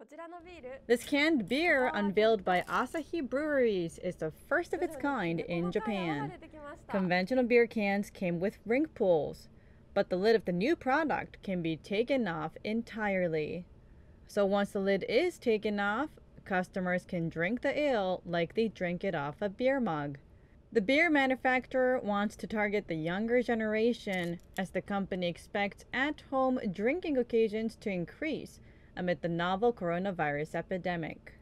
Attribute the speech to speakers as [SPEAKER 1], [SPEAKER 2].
[SPEAKER 1] This canned beer, unveiled by Asahi Breweries, is the first of its kind in Japan. Conventional beer cans came with ring pulls, but the lid of the new product can be taken off entirely. So once the lid is taken off, customers can drink the ale like they drink it off a beer mug. The beer manufacturer wants to target the younger generation, as the company expects at-home drinking occasions to increase amid the novel coronavirus epidemic.